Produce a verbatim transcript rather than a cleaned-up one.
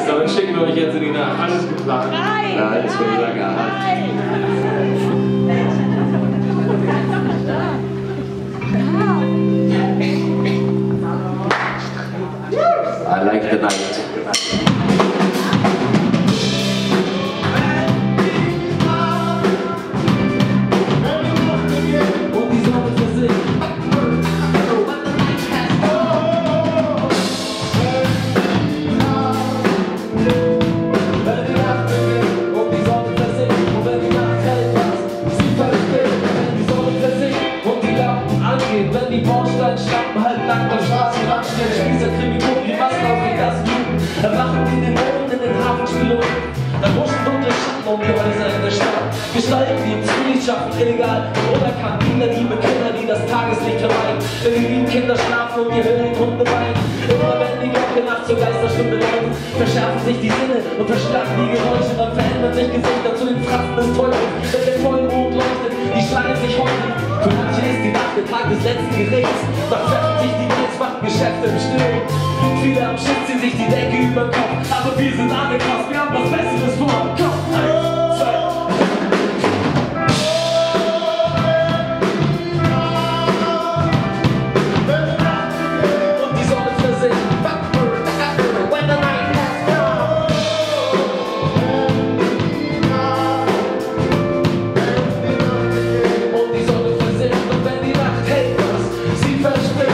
Damit schicken wir euch jetzt in die Nacht. Alles geplant. Nein! Ja, alles wird lange Nein! I like the night. Wenn die Bordsteinschlampen halt nackt am Straßenrand stehen, Spießer, Kriminologen, die Massen auf den Gassen bluten, erwachen die den Mond in den Hafenspiloten. Dann huschen dunkle Schatten um die Häuser in der Stadt. Gestalten, die im Zwielicht schaffen, illegal, unerkannt. Kinderliebe, Kinder, die das Tageslicht vermeiden. Denn die lieben Kinder schlafen und die wilden Hunde weinen. Immer wenn die Glocke nachts zur Geisterstunde läutet, verschärfen sich die Sinne und verstärken die Geräusche. Dann verändern sich Gesichter zu den Fratzen des Teufels. Wenn der Vollmond leuchtet, die Schlange sich häufen. Für manche ist die Nacht der Tag des letzten Gerichts. Da treffen sich die Geschäfte im Stillen. Viele am Schiff ziehen sich die Decke über den Kopf. Aber wir sind alle krass, wir haben was Besseres vor. Komm, eins, zwei. Und die Sonne versinkt. When the night has come. Und die Sonne versinkt. Und wenn die Nacht hält was, sie verspringt.